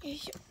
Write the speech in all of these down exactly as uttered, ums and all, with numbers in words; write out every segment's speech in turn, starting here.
よいしょ。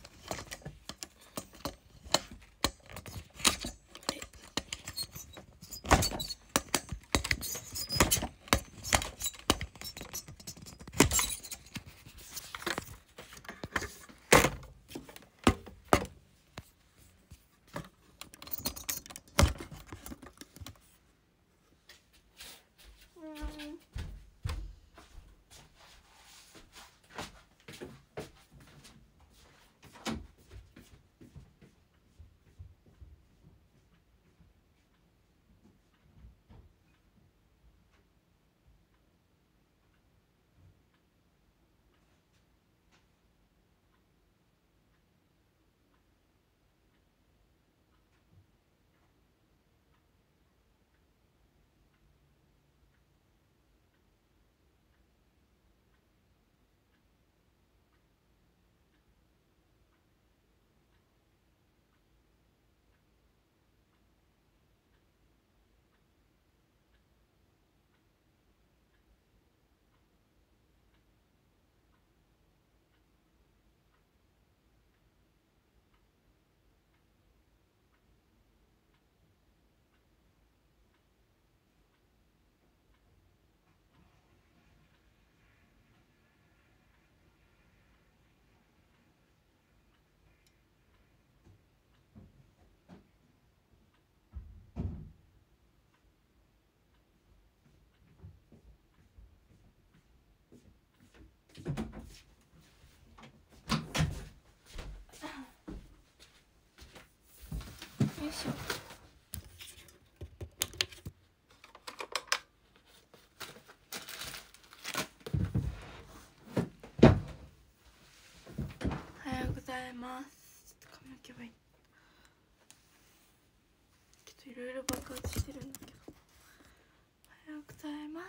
よいしょ。おはようございます。ちょっと髪の毛ばいい。ちょっといろいろ爆発してるんだけど。おはようございます。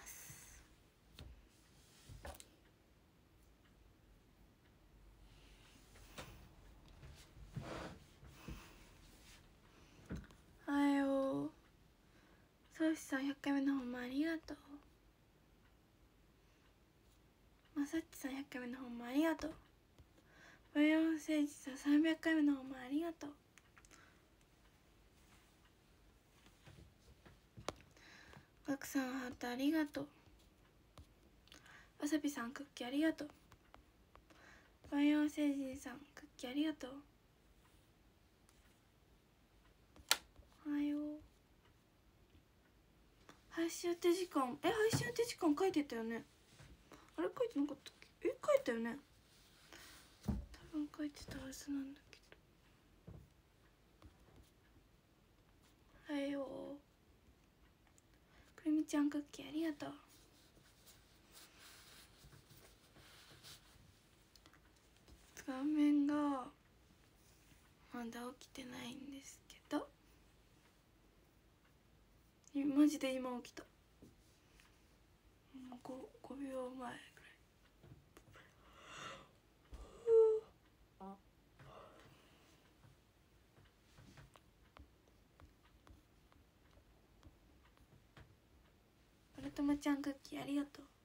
おはよう。そうしさんひゃっかいめの方もありがとう。まさっちさんひゃっかいめの方もありがとう。バイオンセージさんさんびゃっかいめの方もありがとう。ガクさんハートありがとう。わさびさんクッキーありがとう。バイオン星人さんクッキーありがとう。おはよう。配信予定時間、え配信予定時間書いてたよね。あれ書いてなかったっけ。え書いたよね。多分書いてたはずなんだけど。おはよう。くるみちゃんクッキーありがとう。画面がまだ起きてないんですけど、マジで今起きた。ご, ごびょうまえぐらい。バルトマちゃんクッキーありがとう。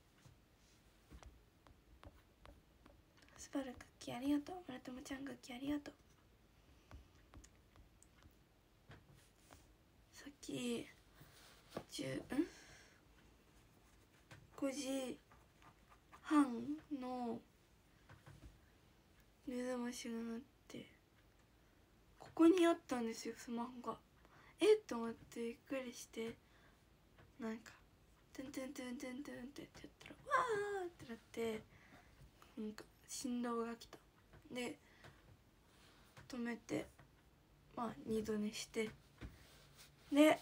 スバルクッキーありがとう。バルトマちゃんクッキーありがとう。さっきじゅうんごじはんの目覚ましが鳴って、ここにあったんですよスマホが。えっと思ってびっくりして、なんかトゥントゥントゥントゥントゥンってやったらわーってなって、なんか振動が来た。で止めて、まあ二度寝して、で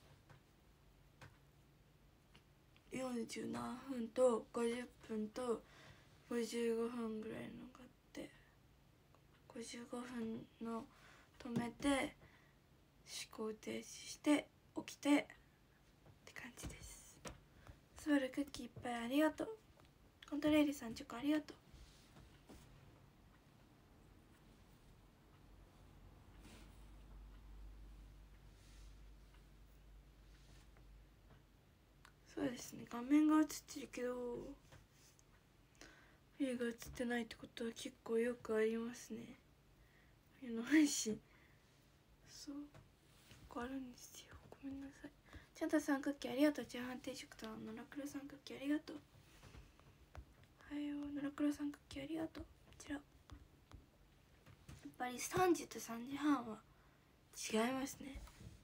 よんじゅうななふんとごじゅっぷんとごじゅうごふんぐらいのがあって、ごじゅうごふんの止めて思考停止して起きてって感じです。スバルクッキーいっぱいありがとう。コントレイリさんチョコありがとう。そうですね、画面が映ってるけど冬が映ってないってことは結構よくありますね。冬の配信そう結構あるんですよ。ごめんなさい。ちゃんたさんクッキーありがとう。チャーハン定食と野良黒さんクッキーありがとう。おはよう野良黒さんクッキーありがとう。こちらやっぱりさんじとさんじはんは違いますね。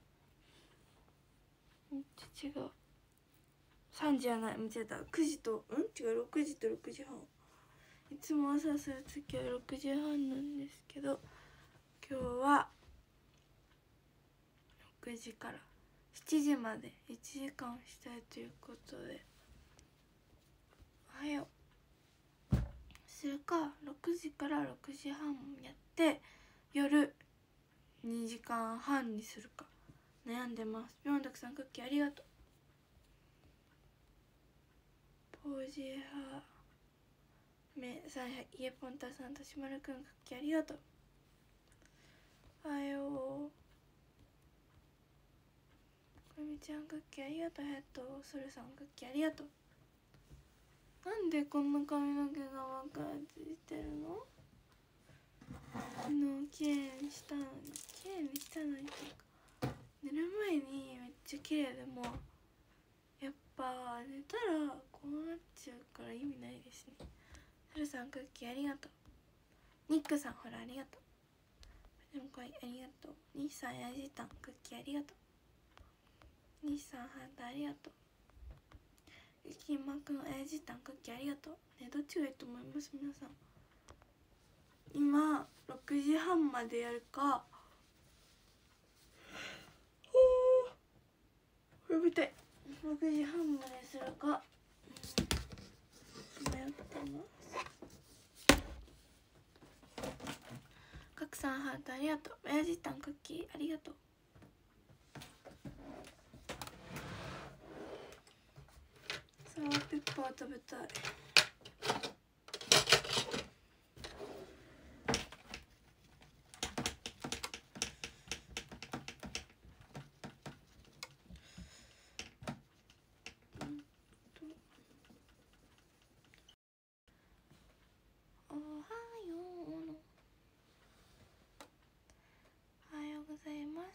めっちゃ違う。さんじじゃない、間違えた。くじとん違うろくじとろくじはん。いつも朝する時はろくじはんなんですけど、今日はろくじからしちじまでいちじかんしたいということで、おはようするかろくじからろくじはんやって夜にじかんはんにするか悩んでます。ぴょんたくさんクッキーありがとう。ポージーハーめさん、イエポンタさんとしまるくんクッキーありがとう。おはようくみちゃんクッキーありがとう。ヘッドソルさんクッキーありがとう。なんでこんな髪の毛が爆発してるの？昨日きれいにしたのにきれいにしたのにっていうか、寝る前にめっちゃ綺麗でもやっぱ寝たらこうなっちゃうから意味ないですね。ソルさんクッキーありがとう。ニックさんほらありがとう。でもこれありがとう。ニッさんやじたんクッキーありがとう。ニッさんハートありがとう。ゆきまくんあやじたんクッキーありがとう。ね、どっちがいいと思います皆さん。今ろくじはんまでやるか、お呼びたいろくじはんまでするか迷ってます。かくさんハートありがとう。おやじたんクッキーありがとう。サワーペッパー食べたい。おはようのおはようございます。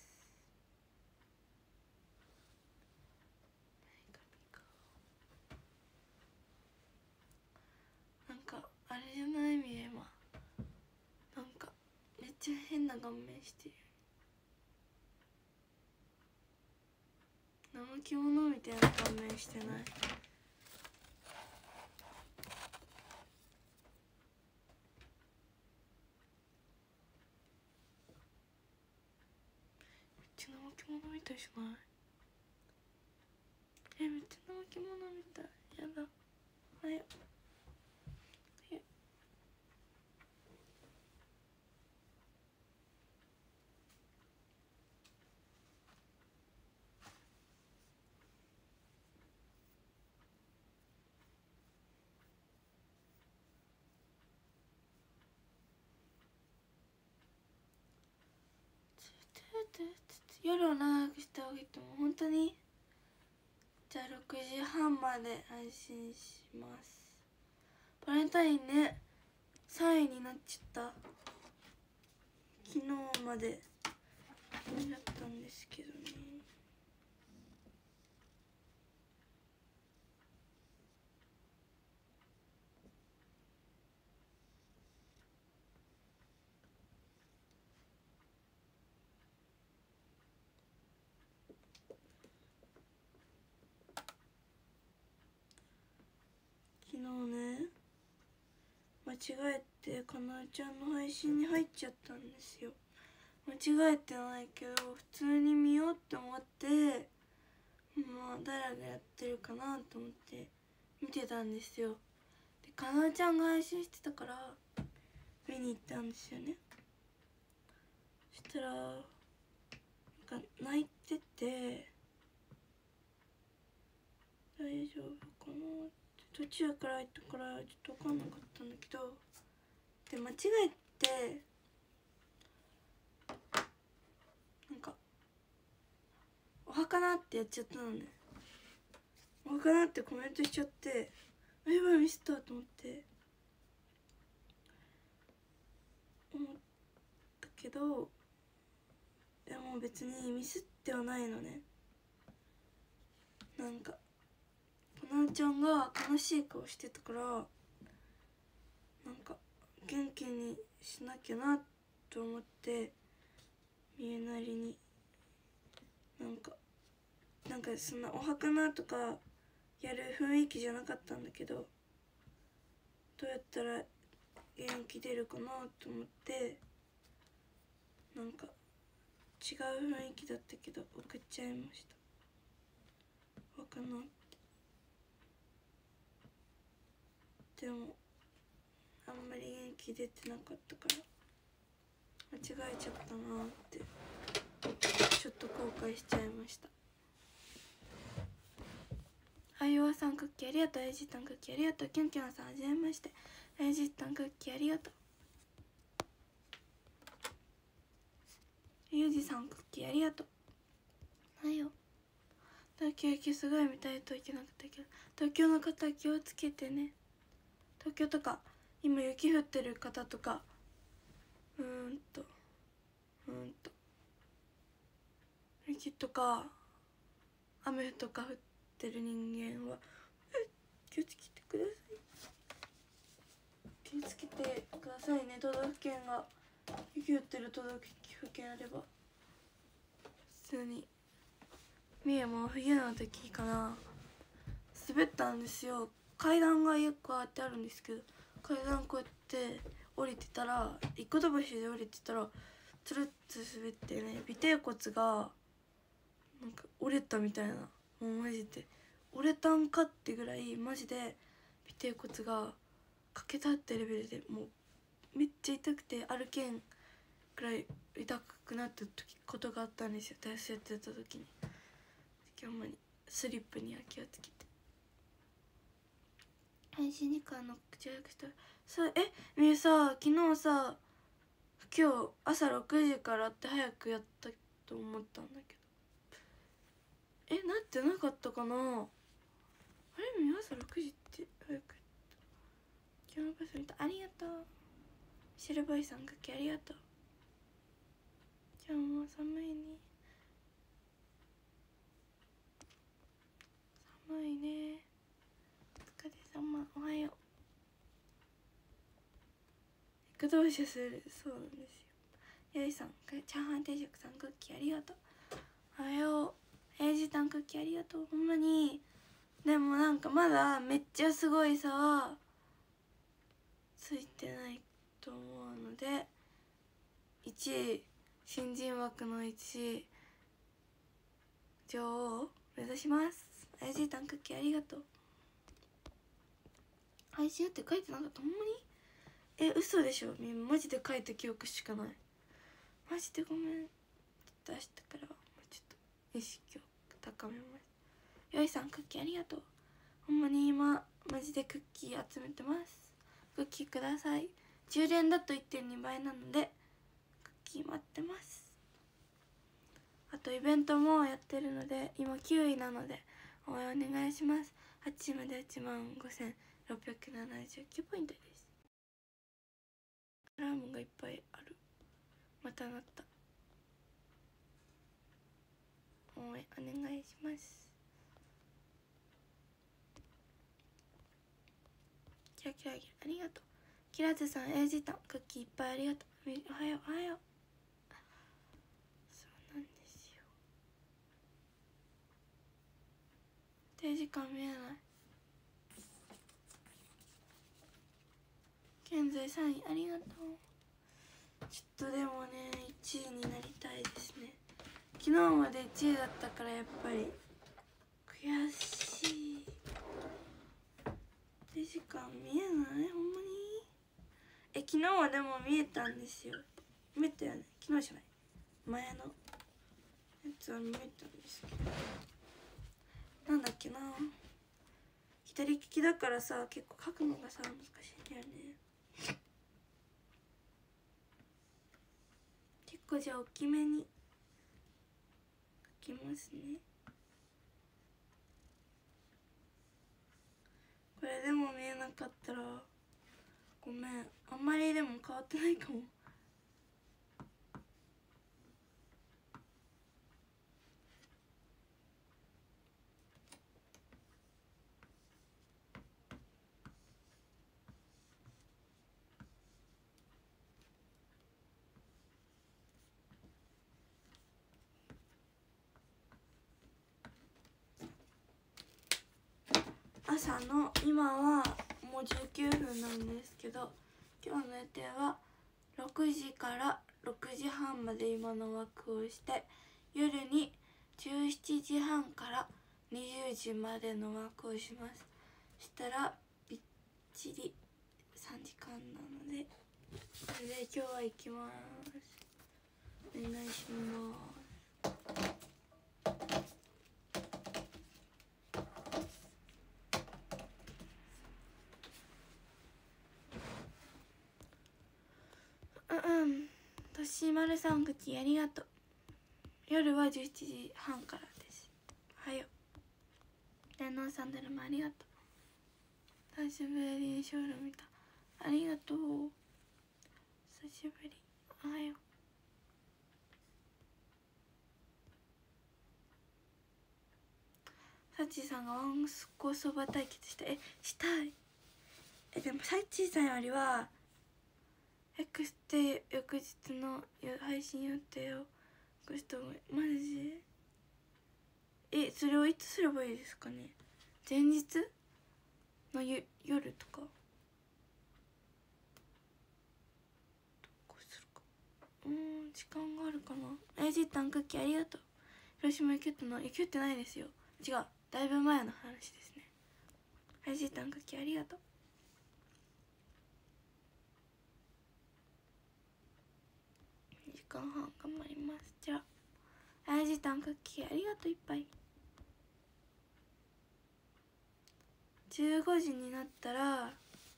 なんかあれじゃないみえま、なんかめっちゃ変な顔面してる。怠け者みたいな顔面してない？めっちゃ怠け者みたいじゃない？え、めっちゃ怠け者みたい。やだ。はよ夜を長くした方がいいと思う。本当に？じゃあろくじはんまで安心します。バレンタインね、さんいになっちゃった。昨日までだったんですけどね。昨日ね、間違えてかなえちゃんの配信に入っちゃったんですよ。間違えてないけど普通に見ようって思って、まあ誰がやってるかなと思って見てたんですよ。でかなえちゃんが配信してたから見に行ったんですよね。そしたらなんか泣いてて、大丈夫かなって途中から入ったからちょっと分かんなかったんだけど、で間違えてなんかお墓なってやっちゃったのね。お墓なってコメントしちゃって、 やばいミスったと思って思ったけど、でも別にミスってはないのね。なんかかなちゃんが悲しい顔してたから、なんか元気にしなきゃなと思って見えなりになんかなんかそんなお儚とかやる雰囲気じゃなかったんだけど、どうやったら元気出るかなと思ってなんか違う雰囲気だったけど送っちゃいました。わかなって。でもあんまり元気出てなかったから間違えちゃったなってちょっと後悔しちゃいました。あゆわさんクッキーありがとう。エイジタンクッキーありがとう。キュンキュンさんはじめまして。エイジタンクッキーありがとう。ゆうじさんクッキーありがとう。はいよ。東京行きすごい見たいといけなかったけど、東京の方気をつけてね。東京とか今雪降ってる方とかうーんとうーんと雪とか雨とか降ってる人間は気をつけてください。気をつけてくださいね。都道府県が雪降ってる都道府県あれば。普通にみえも冬の時かな滑ったんですよ。階段がよくこうやってあるんですけど、階段こうやって降りてたら一個飛ばしで降りてたらつるっと滑ってね、尾てい骨がなんか折れたみたいな、もうマジで折れたんかってぐらいマジで尾てい骨が欠けたってレベルで、もうめっちゃ痛くて歩けんくらい痛くなった時ことがあったんですよ。体操やってた時に。ほんまにスリップには気をつけて。配信時間の口約したさあ、えみゆさ昨日さ今日朝ろくじからって早くやったと思ったんだけど、えなってなかったかな。あれみゆ朝ろくじって早くやった。今日のパス見たありがとう。シルバイさんかけありがとう。今日も寒いね。寒いね。お疲れ様。おはよう。駆動車するそうなんですよ。やいさんチャーハン定食さんクッキーありがとう。おはよう。エイジタンクッキーありがとう。ほんまにでもなんかまだめっちゃすごい差はついてないと思うので、いちい新人枠のいちい女王を目指します。エイジタンクッキーありがとう。配信って書いてなかったほんまに。え嘘でしょ。マジで書いた記憶しかない。マジでごめん。出したからもうちょっと意識を高めます。よいさんクッキーありがとう。ほんまに今マジでクッキー集めてます。クッキーください。充電だと いってんに 倍なのでクッキー待ってます。あとイベントもやってるので今きゅういなので応援お願いします。はちいまでいちまんごせんろっぴゃくななじゅうきゅうポイントです。アラームがいっぱいある。またなった。応援お願いします。キラキラギラありがとう。キラズさんエイジタンクッキーいっぱいありがとう。おはようおはよう。そうなんですよ。定時間見えない。現在さんいありがとう。ちょっとでもねいちいになりたいですね。昨日までいちいだったからやっぱり悔しい。定時間見えないほんまに。え昨日はでも見えたんですよ。見えたよね。昨日じゃない前のやつは見えたんですけど、なんだっけな、左利きだからさ結構書くのがさ難しいんだよね。結構じゃあ大きめに書きますね。 これでも見えなかったらごめん。あんまりでも変わってないかも。朝の今はもうじゅうきゅうふんなんですけど、今日の予定はろくじからろくじはんまで今の枠をして、夜にじゅうしちじはんからにじゅうじまでの枠をします。そしたらびっちりさんじかんなので、それで今日は行きます。お願いします。うんうん。としまるさん口ありがとう。夜はじゅうしちじはんからです。はよ。天皇さんだるまありがとう。久しぶりにショール見た。ありがとう。久しぶり。おはよう。サッチーさんがワンコそば対決した。え、したい。え、でもサッチーさんよりは X って翌日の配信予定を隠した方がいい。マジ？え、それをいつすればいいですかね。前日のゆ夜とか。どこするか。うーん、時間があるかな。エイジタンクッキーありがとう。広島行けたの？行けてないですよ。違う、だいぶ前の話ですね。エイジタンクッキーありがとう。にじかんはん頑張ります。じゃあエイジタンクッキーありがとう。いっぱい。じゅうごじになったら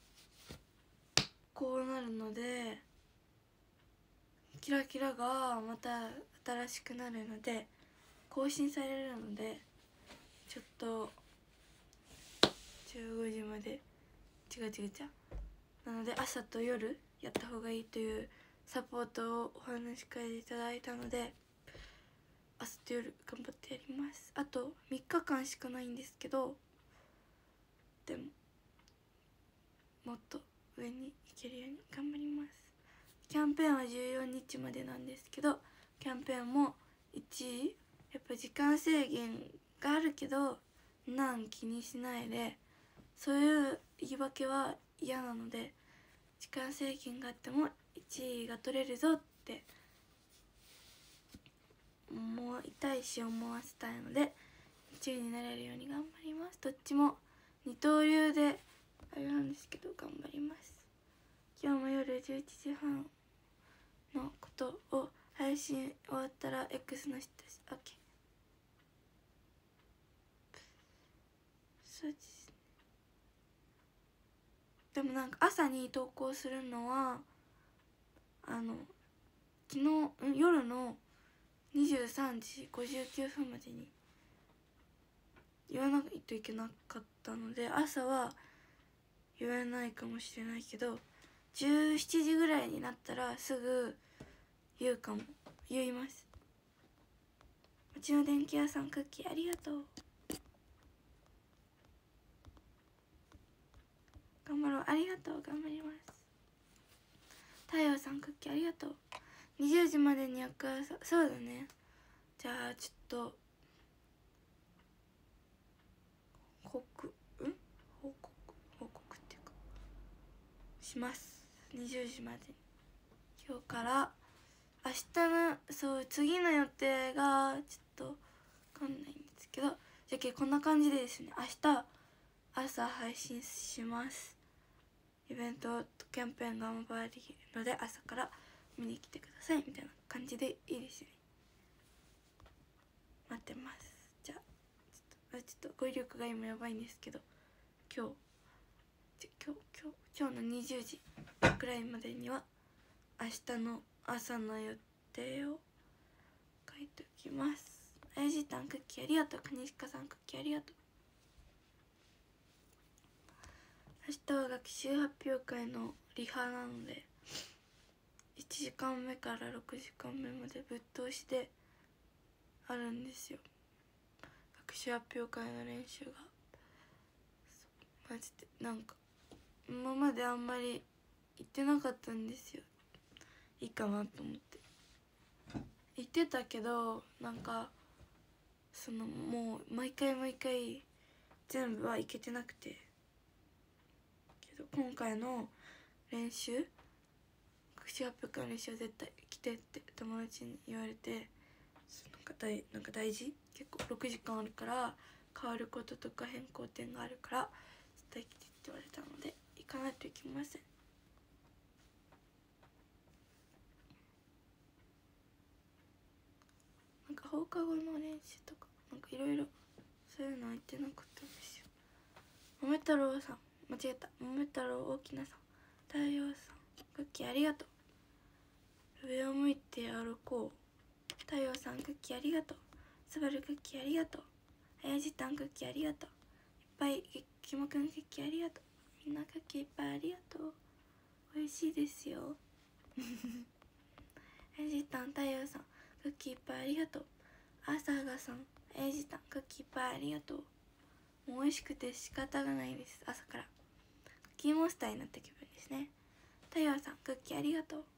こうなるので、キラキラがまた新しくなるので、更新されるので、ちょっとじゅうごじまで違う違う違うなので朝と夜やった方がいいというサポートをお話し会でいただいたので、朝と夜頑張ってやります。あとみっかかんしかないんですけど、でももっと上に行けるように頑張ります。キャンペーンはじゅうよっかまでなんですけど、キャンペーンもいちいやっぱ時間制限があるけどなん気にしないで、そういう言い訳は嫌なので、時間制限があってもいちいが取れるぞって思いたいし思わせたいので、いちいになれるように頑張ります。どっちも二刀流であれなんですけど頑張ります。今日も夜じゅういちじはんのことを配信終わったら X の人です。 OK。 そうですね。でもなんか朝に投稿するのはあの昨日夜のにじゅうさんじごじゅうきゅうふんまでに言わないといけなかったので、朝は言えないかもしれないけど、じゅうしちじぐらいになったらすぐ言うかも。言います。うちの電気屋さんクッキーありがとう。頑張ろう。ありがとう。頑張ります。太陽さんクッキーありがとう。にじゅうじまでに翌朝。そうだね。じゃあちょっと報告ん報告報告っていうかします。にじゅうじまでに。今日から明日のそう次の予定がちょっと分かんないんですけど、じゃけこんな感じでですね、明日朝配信します。イベントキャンペーン頑張るので朝から見に来てくださいみたいな感じでいいですね。待ってます。じゃあちょっとちょっと語彙力が今やばいんですけど、今日今日今日今日のにじゅうじくらいまでには明日の朝の予定を書いておきます。あやじたんクッキーありがとう。かにしかさんクッキーありがとう。 明日は学習発表会のリハなのでいちじかんめからろくじかんめまでぶっ通しであるんですよ、学習発表会の練習が。マジでなんか今まであんまり行ってなかったんですよ、いいかなと思って行ってたけど、なんかそのもう毎回毎回全部は行けてなくて、けど今回の練習、学習発表会の練習は絶対来てって友達に言われて、なんか大なんか大事、結構ろくじかんあるから変わることとか変更点があるから絶対来てって言われたので行かないといけません。なんか放課後の練習とかなんかいろいろそういうのは行ってなかったんですよ。桃太郎さん、間違えた、桃太郎大きなさん、太陽さん、クッキーありがとう。上を向いて歩こう、太陽さんクッキーありがとう。すばるクッキーありがとう。あやじたんクッキーありがとう。いっぱいきもくんクッキーありがとう。みんなクッキーいっぱいありがとう。美味しいですよあやじたん、太陽さんクッキーいっぱいありがとう。あさがさん、あやじたんクッキーいっぱいありがとう。もう美味しくて仕方がないです。朝からクッキーモンスターになった気分ですね。太陽さんクッキーありがとう。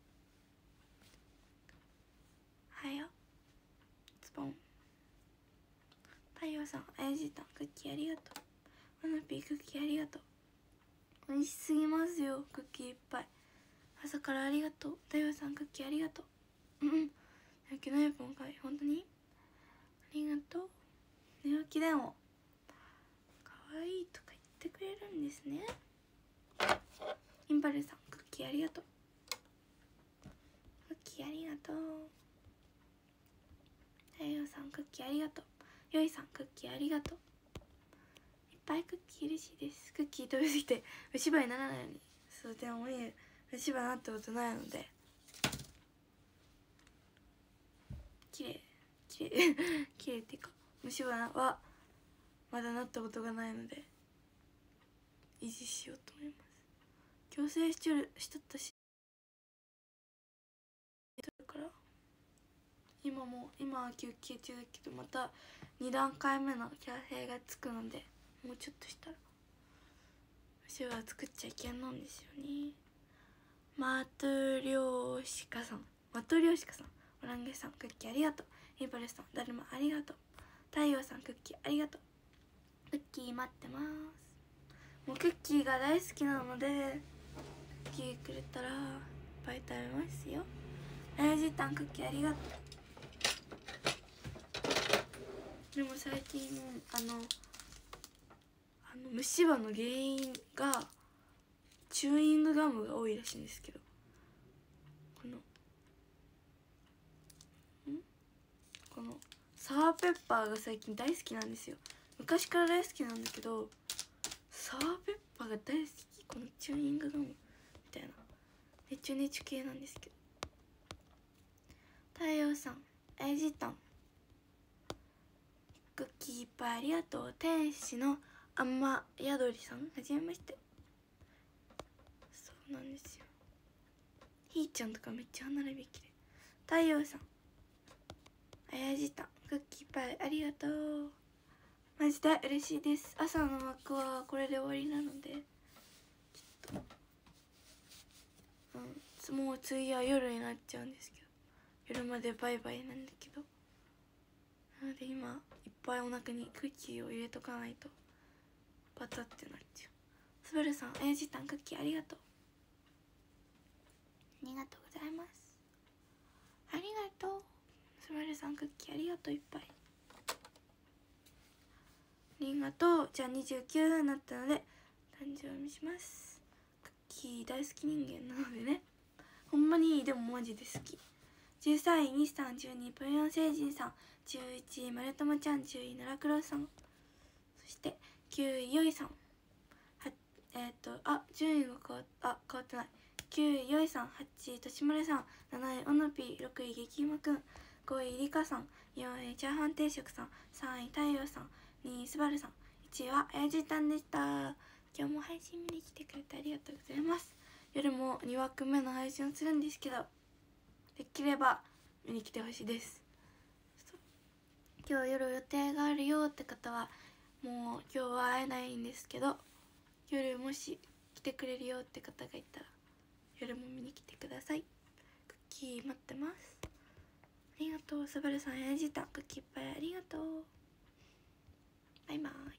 はよズボン。太陽さん、あやじたんクッキーありがとう。マナピークッキーありがとう。美味しすぎますよ、クッキーいっぱい。朝からありがとう。太陽さんクッキーありがとう。うんうん、寝起きのエポンかい、本当にありがとう。寝起きでもかわいいとか言ってくれるんですね。インバルさんクッキーありがとう。クッキーありがとう。太陽さんクッキーありがとう。よいさんクッキーありがとう。いっぱいクッキー嬉しいです。クッキー食べ過ぎて虫歯にならないように。そうでもいい、虫歯なったことないのできれいきれいきれいっていうか虫歯はまだなったことがないので維持しようと思います。矯正しちょるしとったしだから今も今は休憩中だけどまたに段階目の矯正がつくのでもうちょっとしたら虫歯作っちゃいけんのんですよね。マトリョーシカさん、マトリョーシカさん、オランゲさんクッキーありがとう。インパルさんだるまありがとう。太陽さんクッキーありがとう。クッキー待ってます。もうクッキーが大好きなのでクッキーくれたらいっぱい食べますよ。あやじたんクッキーありがとう。でも最近あのあの虫歯の原因がチューイングガムが多いらしいんですけど、このんこのサワーペッパーが最近大好きなんですよ。昔から大好きなんだけどサワーペッパーが大好き。このチューイングガムみたいなネチュネチュ系なんですけど。太陽さん、あやじたんクッキーいっぱいありがとう。天使の雨宿りさん、はじめまして。そうなんですよ。ひーちゃんとかめっちゃ歯並びきれい。太陽さん、あやじたんクッキーいっぱいありがとう。マジで嬉しいです。朝の枠はこれで終わりなのでちょっと、うん、もう次は夜になっちゃうんですけど、夜までバイバイなんだけど、なので今いっぱいお腹にクッキーを入れとかないとバタってなっちゃう。すばるさん、あやじたんクッキーありがとう。ありがとうございます。ありがとう。すばるさんクッキーありがとう。いっぱいありがとう。じゃあにじゅうきゅうふんになったので誕生日します。クッキー大好き人間なのでね、ほんまにでもマジで好き。じゅうさんいにさんじゅうにぷよん星人さん、じゅういちいまるともちゃん、じゅうい奈良黒さん、そしてきゅういよいさん、はえっ、ー、とあ順位が変わっあ変わってない。きゅういよいさん、はちいとしまるさん、なないおのぴー、ろくい激うまくん、ごいりかさん、よんいチャーハン定食さん、さんい太陽さん、にいすばるさん、いちいはあやじたんでした。 今日も配信見に来てくれてありがとうございます。夜もにわくめの配信をするんですけど、できれば見に来てほしいです。今日夜予定があるよって方はもう今日は会えないんですけど、夜もし来てくれるよって方がいたら夜も見に来てください。クッキー待ってます。ありがとう。サバルさんやじたクッキーいっぱいありがとう。バイバイ。